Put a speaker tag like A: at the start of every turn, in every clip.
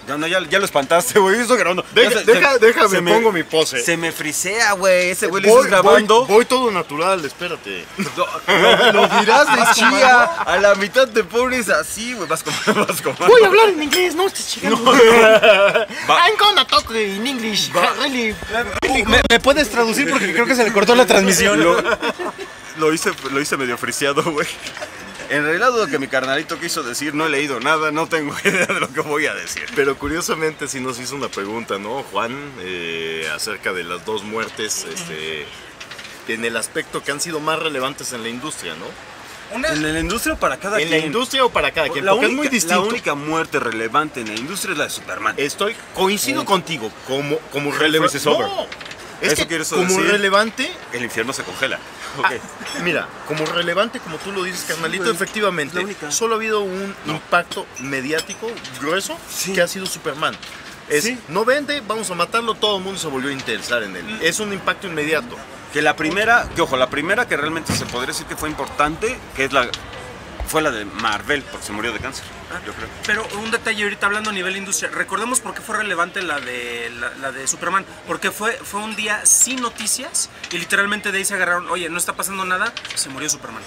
A: No, ya lo espantaste, güey. Eso grabando.
B: Déjame, pongo mi pose.
A: Se me frisea, güey. Ese güey lo estás grabando.
B: Voy todo natural, espérate.
A: Lo dirás de chía. A la mitad te pones así, güey. Vas como.
B: Voy a hablar en inglés, no estés chingando. I'm gonna talk in English. Really.
C: ¿Me puedes traducir? Porque creo que se le cortó la transmisión.
A: Lo hice medio friseado, güey. En realidad lo que mi carnalito quiso decir, no he leído nada, no tengo idea de lo que voy a decir.
B: Pero curiosamente sí nos hizo una pregunta, ¿no, Juan? Acerca de las dos muertes, en el aspecto que han sido más relevantes en la industria, ¿no?
A: ¿En la industria o para cada quien?
B: En la industria o para cada quien, porque es muy distinto.
A: La única muerte relevante en la industria es la de Superman.
B: Coincido contigo, como relevante.
A: No.
B: Es
A: ¿Eso
B: que
A: como
B: decir? Relevante,
A: el infierno se congela. Okay.
B: Mira, como relevante, como tú lo dices, carnalito, efectivamente, solo ha habido un impacto mediático grueso que ha sido Superman. No vende, vamos a matarlo, todo el mundo se volvió a interesar en él. Es un impacto inmediato.
A: Que la primera que realmente se podría decir que fue importante, fue la de Marvel, porque se murió de cáncer, yo creo.
C: Pero un detalle ahorita hablando a nivel industria, recordemos por qué fue relevante la de Superman, porque fue un día sin noticias y literalmente de ahí se agarraron, oye, no está pasando nada, se murió Superman.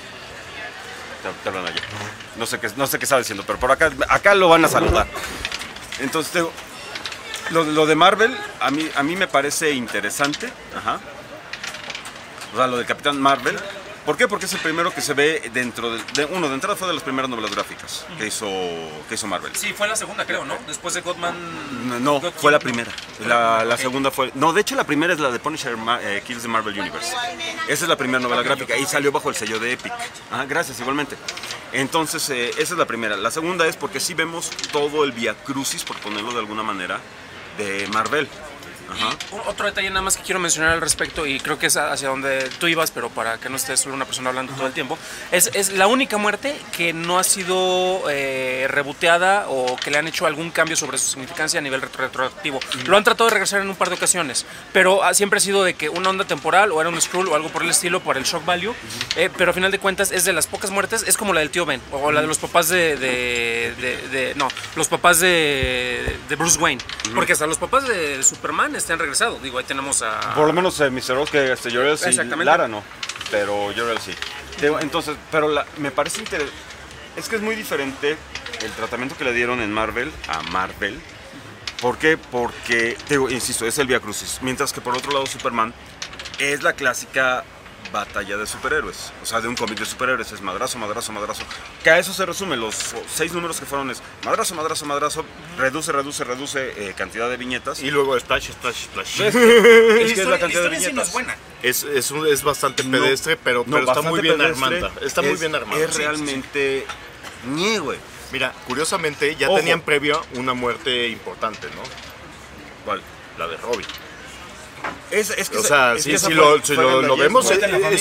A: Te hablan allá. No sé qué estaba diciendo, pero por acá lo van a saludar. Entonces, lo de Marvel, a mí me parece interesante. Ajá. O sea, lo del Capitán Marvel. ¿Por qué? Porque es el primero que se ve dentro de entrada fue de las primeras novelas gráficas que hizo Marvel.
C: Sí, fue la segunda, creo, ¿no? Después de Godman...
A: No, fue la primera. La segunda fue... No, de hecho la primera es la de Punisher Kills the Marvel Universe. Esa es la primera novela gráfica y salió bajo el sello de Epic. Gracias, igualmente. Entonces, esa es la primera. La segunda es porque sí vemos todo el viacrucis, por ponerlo de alguna manera, de Marvel. Ajá.
C: Y otro detalle nada más que quiero mencionar al respecto, y creo que es hacia donde tú ibas, pero para que no estés solo una persona hablando todo el tiempo, es la única muerte que no ha sido reboteada o que le han hecho algún cambio sobre su significancia a nivel retroactivo. Lo han tratado de regresar en un par de ocasiones, pero siempre ha sido de que una onda temporal o era un Skrull o algo por el estilo, por el shock value, pero a final de cuentas es de las pocas muertes, es como la del tío Ben o la de los papás los papás de Bruce Wayne, porque hasta los papás de Superman han regresado. Digo, ahí tenemos a...
A: Por lo menos Mr. Oz, que Jor-El sí, Lara no, pero Jor-El sí. Entonces, pero me parece interesante, es que es muy diferente el tratamiento que le dieron en Marvel a Marvel. ¿Por qué? Porque, insisto, es el viacrucis, mientras que por otro lado Superman es la clásica batalla de superhéroes, o sea, de un cómic de superhéroes, es madrazo, madrazo, madrazo, que a eso se resume, los 6 números que fueron es madrazo, madrazo, madrazo, reduce cantidad de viñetas.
B: Y luego splash, splash, splash.
A: Es que es la cantidad de viñetas.
C: No es buena.
B: Es bastante pedestre, pero está muy bien armada. Está muy bien armada.
A: Es realmente güey.
B: Mira, curiosamente ya tenían previo una muerte importante, ¿no?
A: ¿Cuál?
B: La de Robin.
A: O
B: sea, si lo vemos,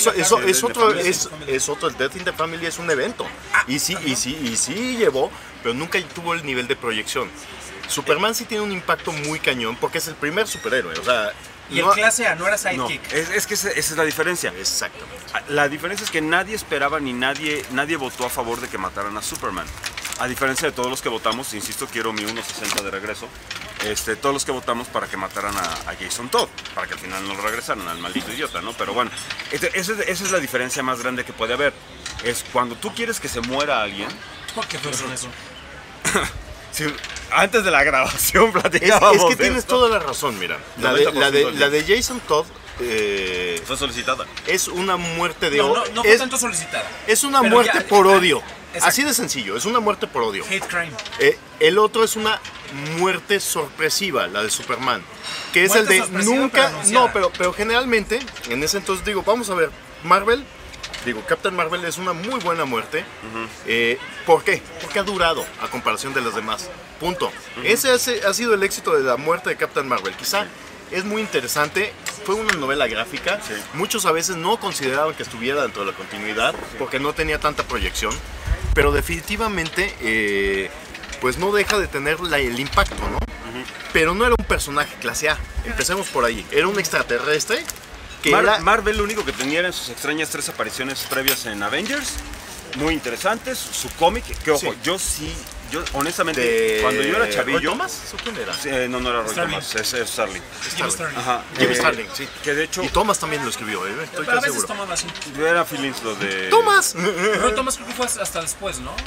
B: es otro, el Death in the Family es un evento. Y sí llevó, pero nunca tuvo el nivel de proyección. Superman sí tiene un impacto muy cañón porque es el primer superhéroe, o sea...
C: Y el clase A no era sidekick.
A: No, es que esa es la diferencia.
B: Exactamente.
A: La diferencia es que nadie esperaba ni nadie votó a favor de que mataran a Superman. A diferencia de todos los que votamos, insisto, quiero mi 1.60 de regreso, todos los que votamos para que mataran a Jason Todd, para que al final no lo regresaran al maldito idiota, ¿no? Pero bueno, esa es la diferencia más grande que puede haber. Es cuando tú quieres que se muera alguien...
C: ¿Por qué fue eso?
A: Sí, antes de la grabación platicábamos.
B: Es que tienes toda la razón, mira. La de Jason Todd
A: fue solicitada.
B: Es una muerte de
C: odio. No fue tanto solicitada.
B: Es una muerte por odio. Así de sencillo, es una muerte por odio.
C: Hate crime.
B: El otro es una muerte sorpresiva, la de Superman. Que es el de nunca. No, pero generalmente, en ese entonces digo, vamos a ver, Captain Marvel es una muy buena muerte. ¿Por qué? Porque ha durado a comparación de las demás. Punto. Ese ha sido el éxito de la muerte de Captain Marvel. Quizá es muy interesante. Fue una novela gráfica. Sí. Muchos a veces no consideraban que estuviera dentro de la continuidad porque no tenía tanta proyección. Pero definitivamente, pues no deja de tener el impacto, ¿no? Pero no era un personaje clase A. Empecemos por ahí. Era un extraterrestre.
A: Marvel lo único que tenía eran sus extrañas 3 apariciones previas en Avengers, muy interesantes, su cómic, que ojo, yo sí Yo, honestamente, cuando yo era chavillo...
B: ¿Roy Thomas? ¿O quién era?
A: Sí, no era Roy
C: Starling.
A: Thomas, es Starling.
C: Jimmy Starling.
A: Ajá.
B: Jimmy Starling, sí.
A: Que de hecho...
B: Y Thomas también lo escribió, estoy
C: Pero a
B: casi
C: veces
B: seguro.
C: tomaba así.
A: Era feelings lo de...
B: ¡Thomas!
C: Roy Thomas creo que fue hasta después, ¿no?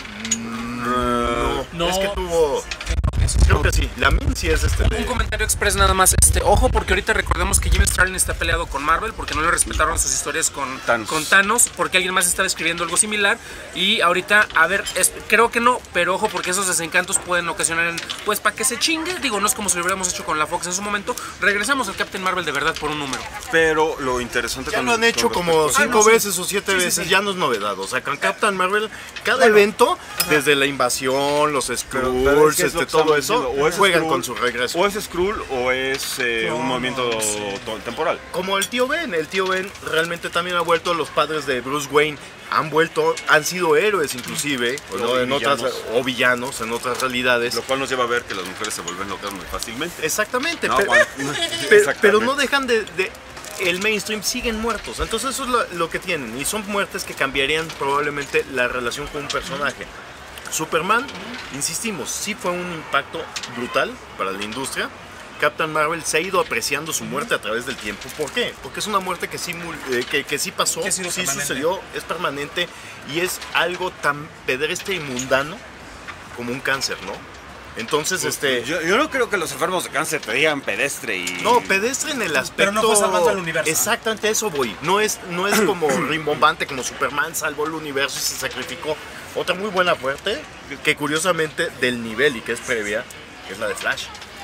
C: No.
B: Es que tuvo... Creo que sí. La min sí es
C: Un comentario express nada más. Ojo, porque ahorita recordemos que Jim Starlin está peleado con Marvel porque no le respetaron sus historias con Thanos, porque alguien más estaba escribiendo algo similar. Y ahorita, a ver, creo que no, pero ojo, porque esos desencantos pueden ocasionar, pues, para que se chingue. Digo, no es como si lo hubiéramos hecho con la Fox en su momento. Regresamos al Captain Marvel de verdad por un número.
A: Pero lo interesante...
B: Ya lo han hecho como 5 veces o 7 veces, ya no es novedad. O sea, con Captain Marvel, cada evento, desde la invasión, los Skrulls,
A: es que
B: todo eso, juegan
A: Skrull,
B: con su regreso.
A: O es Skrull o es un movimiento temporal.
B: Como el tío Ben realmente también ha vuelto, los padres de Bruce Wayne han vuelto, han sido héroes inclusive, o villanos en otras realidades.
A: Lo cual nos lleva a ver que las mujeres se vuelven locas muy fácilmente.
B: Exactamente,
A: No,
B: pero no dejan el mainstream, siguen muertos. Entonces eso es lo que tienen, y son muertes que cambiarían probablemente la relación con un personaje. Superman, insistimos, sí fue un impacto brutal para la industria. Captain Marvel se ha ido apreciando su muerte a través del tiempo. ¿Por qué? Porque es una muerte que sí pasó, sí sucedió, es permanente y es algo tan pedestre y mundano como un cáncer, ¿no? Entonces,
A: yo no creo que los enfermos de cáncer te digan pedestre y...
B: No, pedestre en el aspecto...
C: Pero no fue salvando al universo.
B: Exactamente, a eso voy. No es como rimbombante, como Superman salvó el universo y se sacrificó. Otra muy buena muerte, que curiosamente del nivel y que es previa, es la de Flash.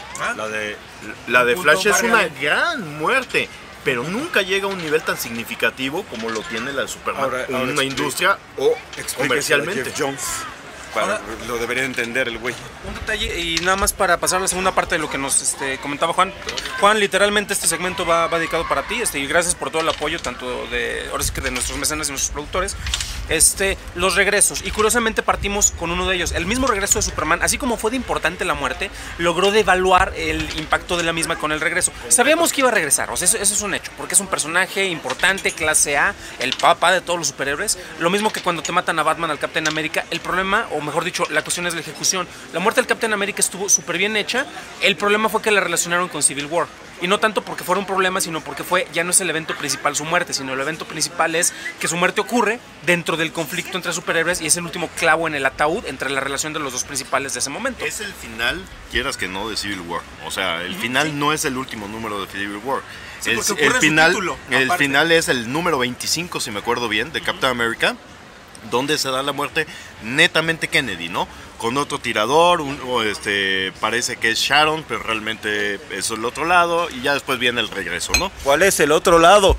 B: La de Flash es una gran muerte, pero nunca llega a un nivel tan significativo como lo tiene la de Superman en una industria o comercialmente.
A: Ahora, lo debería entender el güey.
C: Un detalle, y nada más para pasar a la segunda parte de lo que nos comentaba Juan. Juan, literalmente este segmento va dedicado para ti, y gracias por todo el apoyo, tanto ahora sí que de nuestros mecenas y nuestros productores. Los regresos, y curiosamente partimos con uno de ellos. El mismo regreso de Superman, así como fue de importante la muerte, logró devaluar el impacto de la misma con el regreso. Sabíamos que iba a regresar, o sea, eso es un hecho, porque es un personaje importante, clase A, el papá de todos los superhéroes. Lo mismo que cuando te matan a Batman, al Captain America, el problema, o mejor dicho, la cuestión es la ejecución. La muerte del Captain America estuvo súper bien hecha. El problema fue que la relacionaron con Civil War. Y no tanto porque fuera un problema, sino porque ya no es el evento principal su muerte, sino el evento principal es que su muerte ocurre dentro del conflicto entre superhéroes y es el último clavo en el ataúd entre la relación de los dos principales de ese momento.
B: Es el final, quieras que no, de Civil War. O sea, el final no es el último número de Civil War. Sí, el final es el número 25, si me acuerdo bien, de Captain America, donde se da la muerte netamente Kennedy, ¿no? Con otro tirador, parece que es Sharon, pero realmente es el otro lado, y ya después viene el regreso, ¿no?
A: ¿Cuál es el otro lado?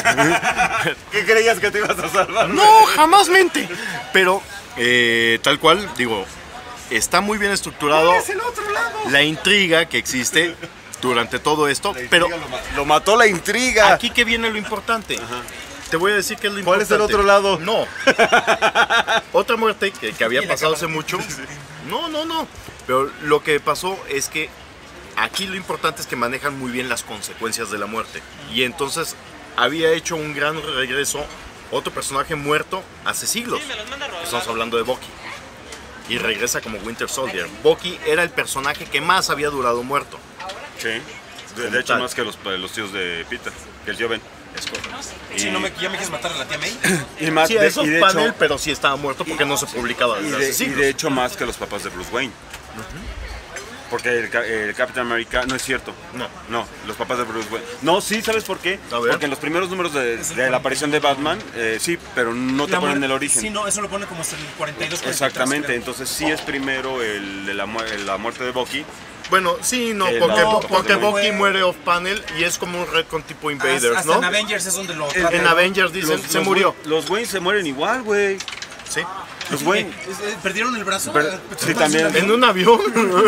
A: ¿Qué creías que te ibas a salvar?
B: No, jamás mente. Pero, tal cual, digo, está muy bien estructurado.
A: ¿Cuál es el otro lado?
B: La intriga que existe durante todo esto, pero
A: lo mató la intriga.
B: Aquí que viene lo importante. Ajá. Te voy a decir que es lo
A: importante. ¿Cuál es el otro lado?
B: No. Otra muerte que había pasado hace mucho. No. Pero lo que pasó es que aquí lo importante es que manejan muy bien las consecuencias de la muerte. Y entonces había hecho un gran regreso otro personaje muerto hace siglos. Estamos hablando de Bucky. Y regresa como Winter Soldier. Bucky era el personaje que más había durado muerto.
A: Sí. De hecho, más que los tíos de Peter, que el tío Ben.
C: Sí, ya me quieres matar a la tía May.
B: Sí, eso es panel, pero sí estaba muerto porque no se publicaba desde hace siglos.
A: Y de hecho más que los papás de Bruce Wayne. Porque el Captain America, no es cierto. No, los papás de Bruce Wayne. No, sí, ¿sabes por qué? Porque en los primeros números de la aparición de Batman, sí, pero no te ponen el origen.
C: Sí, no, eso lo pone como hasta el 42.
A: Exactamente, entonces sí es primero la muerte de Bucky.
B: Bueno, sí, porque Bucky muere off panel y es como un retcon tipo Invaders, ¿no?
C: En Avengers es donde lo...
B: En Avengers dicen, se murió.
A: Los Wayne se mueren igual, güey.
B: Sí.
A: Los Wayne.
C: ¿Perdieron el brazo?
A: Sí, también.
B: ¿En un avión?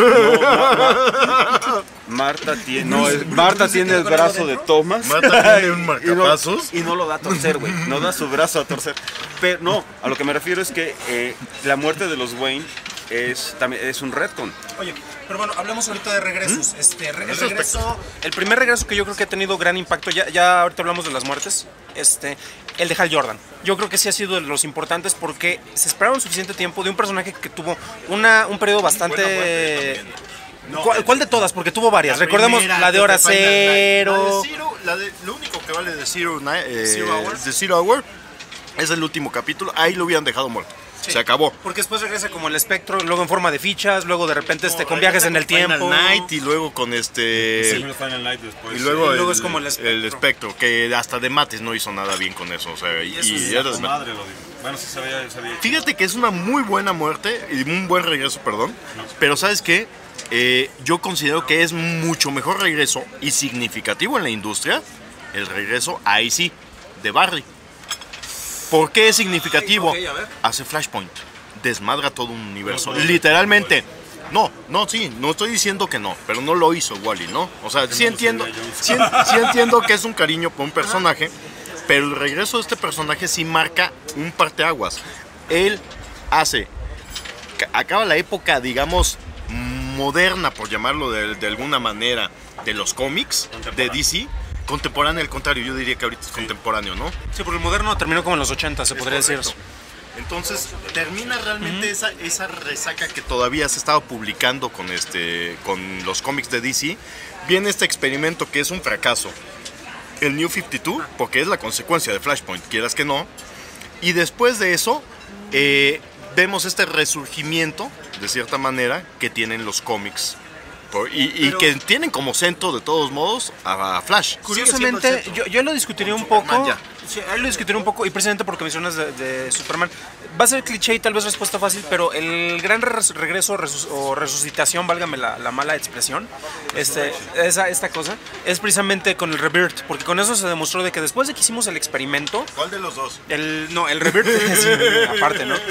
A: Marta tiene el brazo de Thomas.
B: Marta tiene un marcapasos.
A: Y no lo da a torcer, güey. No da su brazo a torcer. Pero no, a lo que me refiero es que la muerte de los Wayne es un retcon.
C: Oye, pero bueno, hablemos ahorita de regresos. El primer regreso que yo creo que ha tenido gran impacto, ya ahorita hablamos de las muertes. el de Hal Jordan. Yo creo que sí ha sido de los importantes porque se esperaron suficiente tiempo de un personaje que tuvo un periodo bastante... ¿Cuál de todas? Porque tuvo varias. Recordemos la de Hora Cero.
B: Lo único que vale de Zero Hour es el último capítulo. Ahí lo hubieran dejado muerto.
C: Sí.
B: Se acabó.
C: Porque después regresa como el espectro, luego en forma de fichas, luego de repente con viajes en el tiempo.
B: Final Night y luego con
A: Final Night después.
B: Y luego,
C: es como el
B: espectro, que hasta de Matis no hizo nada bien con eso. O sea, y
A: era de madre lo dijo. Bueno, sí sabía.
B: Fíjate que es una muy buena muerte y un buen regreso, perdón. Pero ¿sabes qué? Yo considero que es mucho mejor regreso y significativo en la industria el regreso, ahí sí, de Barry. ¿Por qué es significativo?
C: Okay, a ver.
B: Hace Flashpoint, desmadra todo un universo, literalmente. No estoy diciendo que no, pero no lo hizo Wally, ¿no? O sea, sí entiendo que es un cariño por un personaje, pero el regreso de este personaje sí marca un parteaguas. Él acaba la época, digamos, moderna, por llamarlo de alguna manera, de los cómics de DC. Contemporáneo, al contrario, yo diría que ahorita es contemporáneo, ¿no?
C: Sí, porque el moderno terminó como en los 80, se podría decir.
B: Entonces termina realmente esa resaca que todavía se estaba publicando con los cómics de DC. Viene este experimento que es un fracaso, el New 52, porque es la consecuencia de Flashpoint, quieras que no. Y después de eso vemos este resurgimiento, de cierta manera, que tienen los cómics. Y que tienen como centro, de todos modos, a Flash.
C: Curiosamente, yo lo discutiría un poco. Sí, lo discutiré un poco, y precisamente porque mencionas de Superman. Va a ser cliché y tal vez respuesta fácil, pero el gran regreso o resucitación, válgame la mala expresión, esta cosa, es precisamente con el Rebirth, porque con eso se demostró de que después de que hicimos el experimento...
B: ¿Cuál de los dos?
C: El Rebirth, sí, aparte, ¿no?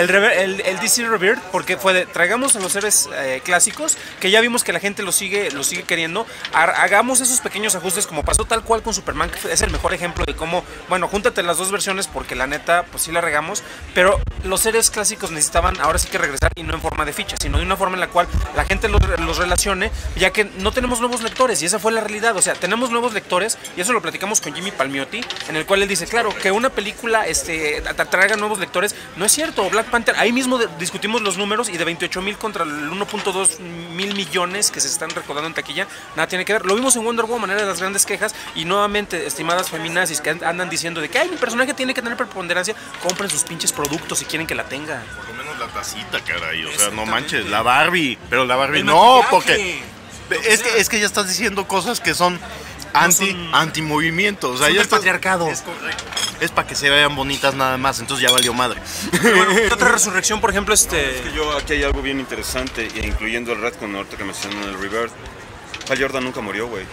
C: El DC Rebirth, porque fue de, traigamos a los seres clásicos, que ya vimos que la gente lo sigue queriendo, hagamos esos pequeños ajustes, como pasó tal cual con Superman, que es el mejor ejemplo de cómo, bueno, júntate las dos versiones, porque la neta, pues sí la regamos, pero los seres clásicos necesitaban ahora sí que regresar, y no en forma de ficha, sino de una forma en la cual la gente los relacione, ya que no tenemos nuevos lectores, y esa fue la realidad. O sea, tenemos nuevos lectores, y eso lo platicamos con Jimmy Palmiotti, en el cual él dice, claro, que una película traiga nuevos lectores, no es cierto. Black Panther, ahí mismo discutimos los números, y de 28,000 contra el 1.2 mil millones que se están recaudando en taquilla, nada tiene que ver. Lo vimos en Wonder Woman, era de las grandes quejas, y nuevamente, estimadas feminazis que andan diciendo de que ay, mi personaje tiene que tener preponderancia, compren sus pinches productos si quieren que la tenga.
B: Por lo menos la tacita, caray, o sea, no manches, la Barbie, pero la Barbie no, porque es que ya estás diciendo cosas que son anti-movimiento, o sea, ya
C: es patriarcado.
B: Es correcto. Es para que se vean bonitas nada más, entonces ya valió madre.
C: Bueno, otra resurrección, por ejemplo,
A: Es que aquí hay algo bien interesante, incluyendo el retcon ahorita que mencionan el Rebirth. Hal Jordan nunca murió, güey.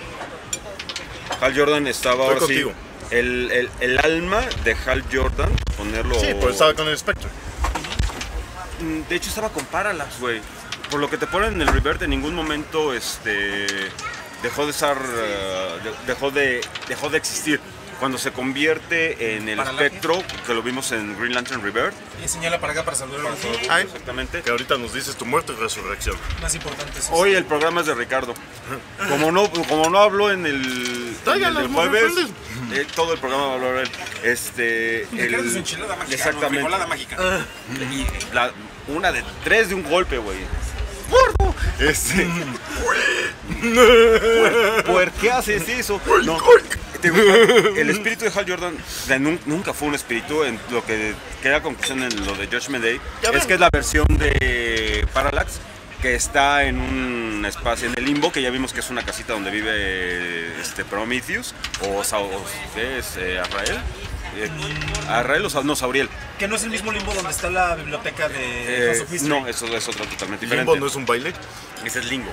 A: Hal Jordan estaba ahora sí. El alma de Hal Jordan, ponerlo...
B: Sí, pues estaba con el Spectre.
A: De hecho estaba con Parallax, güey. Por lo que te ponen en el Rebirth, en ningún momento dejó de estar... dejó de existir. Cuando se convierte en el espectro, que lo vimos en Green Lantern Rebirth.
C: Y señala para acá para saludar a todos.
A: Exactamente.
B: Que ahorita nos dices tu muerte y resurrección.
C: Más importante es eso.
A: Hoy el programa es de Ricardo. Como no habló en el jueves, todo el programa va a hablar él.
C: Ricardo es su enchilada mágica.
A: Exactamente.
C: No, mágica.
A: Y una de 3 de un golpe, güey. ¡Gordo! ¿Por qué haces eso? No. El espíritu de Hal Jordan nunca fue un espíritu. En lo que queda conclusión en lo de Judgment Day es que es la versión de Parallax que está en un espacio en el limbo, que ya vimos que es una casita donde vive Prometheus o Azrael. Azrael o Sauriel.
C: Que no es el mismo limbo donde está la biblioteca de House of History.
A: No, eso es otro totalmente diferente.
B: ¿Limbo no es un baile?
A: Ese es Lingo.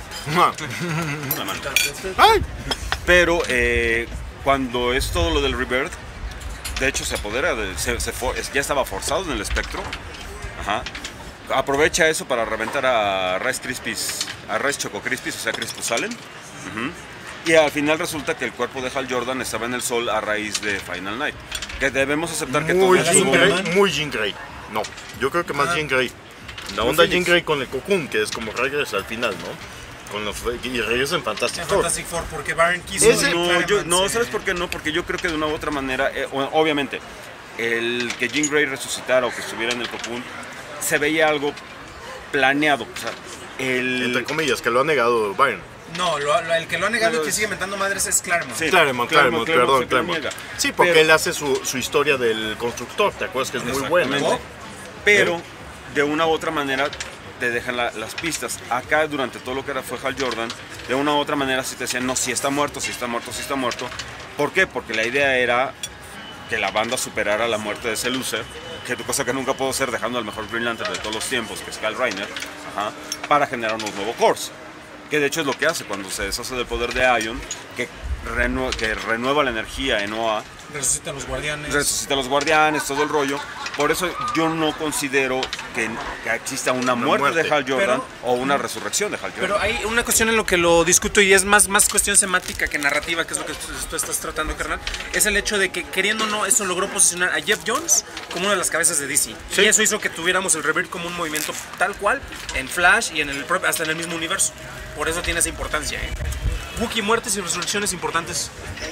A: Pero cuando es todo lo del Rebirth, de hecho se apodera, ya estaba forzado en el espectro. Ajá. Aprovecha eso para reventar a Rice Choco Krispies, o sea, Crispus Allen. Y al final resulta que el cuerpo de Hal Jordan estaba en el sol a raíz de Final Night. Que debemos aceptar que todo
B: muy Jean Grey. No, yo creo que más Jean Grey. La onda Jean Grey con el Cocoon, que es como regresa al final, ¿no? Y regresa en Fantastic Four.
C: Fantastic Four, porque Baron quiso...
A: No, ¿sabes por qué no? Porque yo creo que de una u otra manera, obviamente, el que Jean Grey resucitara o que estuviera en el Cocoon, se veía algo planeado. O sea,
B: Entre comillas, que lo ha negado Byrne.
D: No, el que lo ha negado y que sigue mentando madres es Claremont.
A: Sí,
B: Claremont, perdón, Claremont. Sí, porque
A: Pero-
B: él hace su historia del constructor, ¿te acuerdas? Que es muy buena.
A: Exactamente. Pero de una u otra manera te dejan las pistas. Acá durante todo lo que fue Hal Jordan, de una u otra manera sí te decían, no, si está muerto, si está muerto, si está muerto. ¿Por qué? Porque la idea era que la banda superara la muerte de ese loser, cosa que nunca pudo ser dejando al mejor Green Lantern de todos los tiempos, que es Kyle Rayner, para generar unos nuevos cores. Que de hecho es lo que hace cuando se deshace del poder de Ion, que renueva la energía en OA,
D: Resucita a los guardianes.
A: resucita a los guardianes, todo el rollo. Por eso yo no considero que exista una muerte de Hal Jordan o una resurrección de Hal Jordan.
C: Pero hay una cuestión en lo que lo discuto y es más cuestión semática que narrativa, que es lo que tú estás tratando, carnal. Es el hecho de que, queriendo o no, eso logró posicionar a Jeff Jones como una de las cabezas de DC.
A: Sí.
C: Y eso hizo que tuviéramos el Rebirth como un movimiento tal cual en Flash y hasta en el mismo universo. Por eso tiene esa importancia. Wookiee, muertes y resurrecciones importantes.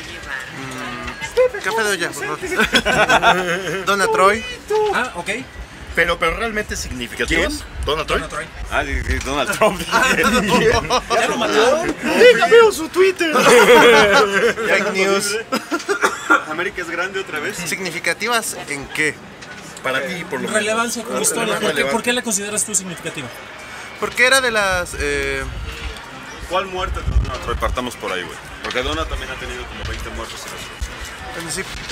E: ¿Qué pedo ya? Por favor? Donna Troy.
C: Ah, ok.
B: Pero realmente significativas.
A: ¿Quién?
B: ¿Donald Trump?
D: Donald Troy.
A: Ah, Donald Trump.
C: ¿Ya lo mataron?
B: Dígame su Twitter.
E: Fake news.
A: América es grande otra vez.
E: ¿Significativas en qué?
B: Para ti, por lo menos.
D: Relevancia como historia.
B: Relevante.
D: ¿Por qué la consideras tú significativa?
E: Porque era de las...
A: ¿Cuál muerte de Donald Trump? Partamos por ahí, güey. Porque Donald también ha tenido como 20 muertos y resurrecciones.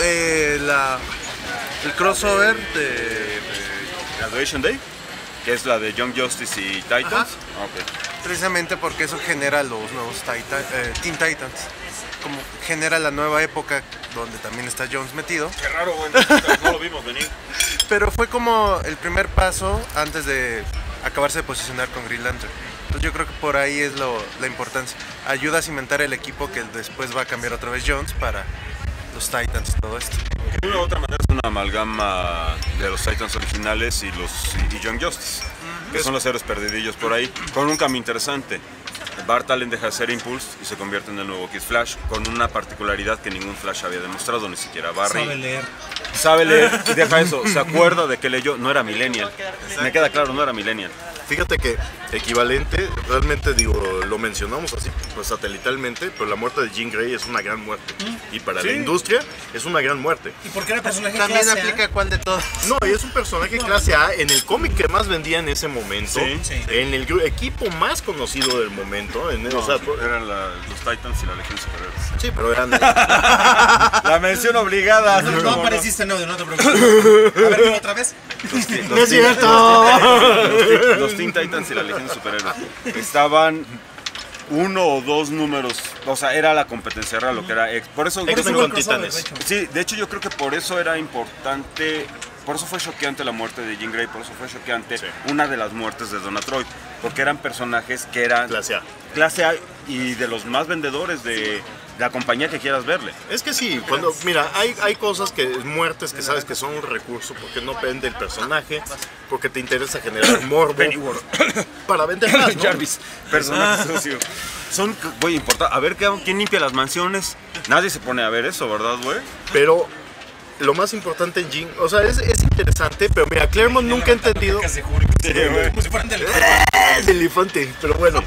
E: el crossover de...
A: Graduation Day, que es la de Young Justice y Titans.
E: Ajá.
A: Ok.
E: Precisamente porque eso genera los nuevos Teen Titans. Como genera la nueva época donde también está Jones metido.
A: Qué raro, güey. No lo vimos venir.
E: Pero fue como el primer paso antes de acabarse de posicionar con Green Lantern. Entonces yo creo que por ahí es la importancia. Ayuda a cimentar el equipo que después va a cambiar otra vez Jones para los Titans y todo esto.
A: De una u otra manera es una amalgama de los Titans originales y Young Justice, que son los héroes perdidillos por ahí, con un cambio interesante. Bart Allen deja de ser Impulse y se convierte en el nuevo Kid Flash, con una particularidad que ningún Flash había demostrado, ni siquiera Barry.
D: Sabe leer.
A: Y deja eso, se acuerda de que leyó, no era millennial. Me queda claro, no era millennial.
B: Fíjate que equivalente, realmente digo, lo mencionamos así, pues satelitalmente, pero la muerte de Jean Grey es una gran muerte. Y para la industria es una gran muerte.
D: ¿Y por qué era personaje
E: También
D: clase A?
E: aplica cuál de todos.
B: No, y es un personaje clase A en el cómic que más vendía en ese momento,
A: Sí.
B: en el equipo más conocido del momento. O sea,
A: Eran los Titans y la Legión Superior.
B: sí, pero eran...
A: La mención obligada.
D: No apareciste en audio, no te preocupes. A ver, dime otra vez.
B: ¡No es cierto!
A: Los Teen Titans y la Legión de Superhéroes estaban uno o dos números, o sea, era la competencia, era lo que era por eso
B: X-Men
D: hubo
B: con
D: crossover, de
B: Titanes.
D: hecho.
A: sí, de hecho yo creo que por eso era importante, por eso fue choqueante la muerte de Jean Grey, por eso fue choqueante una de las muertes de Donna Troy, porque eran personajes que eran
B: Clase A.
A: y de los más vendedores de la compañía que quieras verle.
B: Es que sí, mira, hay cosas muertes que sabes que son un recurso porque no vende el personaje, porque te interesa generar morbo para vender más, ¿no?
A: Jarvis, personajes socios. Son, güey, importante. A ver quién limpia las mansiones. Nadie se pone a ver eso, ¿verdad, güey?
B: Pero lo más importante en Jean, o sea, es interesante, pero mira, Claremont nunca ha entendido...
D: Como si fueran del...
B: El elefante, pero bueno,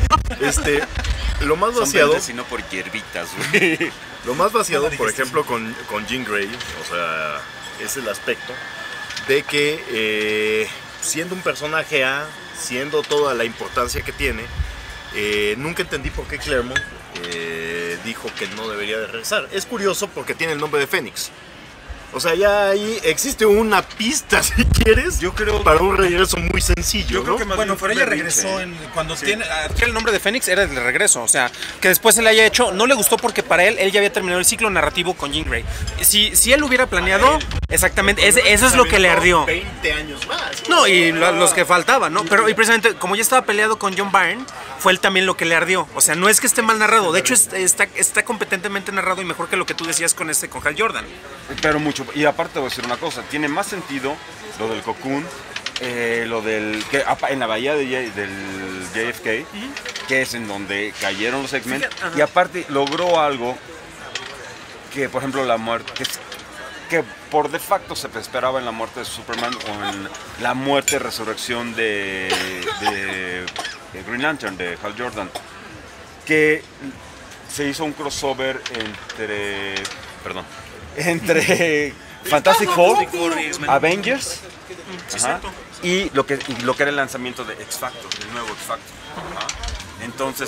B: lo más
A: Son
B: vaciado,
A: verdes y no por hierbitas, güey.
B: lo más vaciado, por ejemplo, con Jean Grey, o sea, es el aspecto de que siendo un personaje A, siendo toda la importancia que tiene, nunca entendí por qué Claremont dijo que no debería de regresar. Es curioso porque tiene el nombre de Fénix. O sea, ya ahí existe una pista, si quieres,
A: Yo creo
B: para un regreso muy sencillo,
A: Yo creo
B: ¿no?
A: que más
D: Bueno,
A: bien
D: pero ella
A: berrinche.
D: regresó cuando tiene...
C: El nombre de Fénix era el de regreso, o sea, que después se le haya hecho, no le gustó porque para él ya había terminado el ciclo narrativo con Jean Grey. Si él hubiera planeado, exactamente, eso es lo que le ardió.
B: 20 años más.
C: No, y los que faltaban, ¿no? Pero y precisamente, como ya estaba peleado con John Byrne, fue él también lo que le ardió. O sea, no es que esté mal narrado, de hecho está competentemente narrado y mejor que lo que tú decías con Hal Jordan.
A: Pero mucho. Y aparte voy a decir una cosa, tiene más sentido lo del Cocoon, lo del en la bahía del JFK, que es en donde cayeron los X-Men. Y aparte logró algo que, por ejemplo, la muerte, que por de facto se esperaba en la muerte de Superman o en la muerte y resurrección de Green Lantern, de Hal Jordan, que se hizo un crossover entre Fantastic Four, Avengers, ajá, y lo que era el lanzamiento de X Factor, el nuevo X Factor. Ajá. Entonces,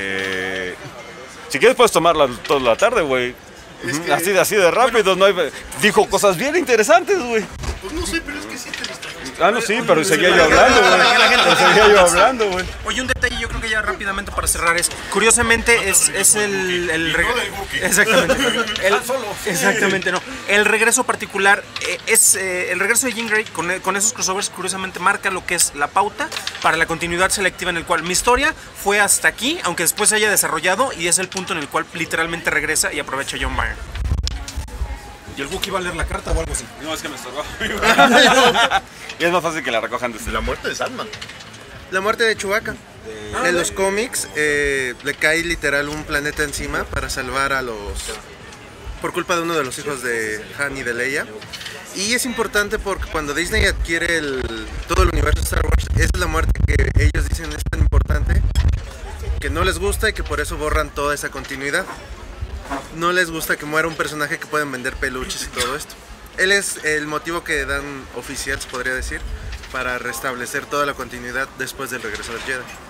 A: si quieres puedes tomarla toda la tarde, güey. Es que, así de rápido, no hay, dijo cosas bien interesantes, güey.
B: Pues no sé, pero es que sí te distraes.
A: No, sí, pero seguía yo hablando, güey.
C: Oye, un detalle yo creo que ya rápidamente para cerrar es, curiosamente es el exactamente. Exactamente, no. El regreso particular es el regreso de Jean Grey con esos crossovers curiosamente marca lo que es la pauta para la continuidad selectiva en el cual mi historia fue hasta aquí, aunque después se haya desarrollado y es el punto en el cual literalmente regresa y aprovecha John Byrne.
D: ¿Y el Wookiee va a leer la carta o algo así?
A: No, es que me estorbó. Y es más fácil que la recojan desde
B: la muerte de Sandman.
E: La muerte de Chewbacca. En los cómics le cae literal un planeta encima para salvar a los... por culpa de uno de los hijos de Han y de Leia. Y es importante porque cuando Disney adquiere todo el universo de Star Wars, esa es la muerte que ellos dicen es tan importante que no les gusta y que por eso borran toda esa continuidad. No les gusta que muera un personaje que pueden vender peluches y todo esto. Él es el motivo que dan oficial, se podría decir, para restablecer toda la continuidad después del regreso del Jedi.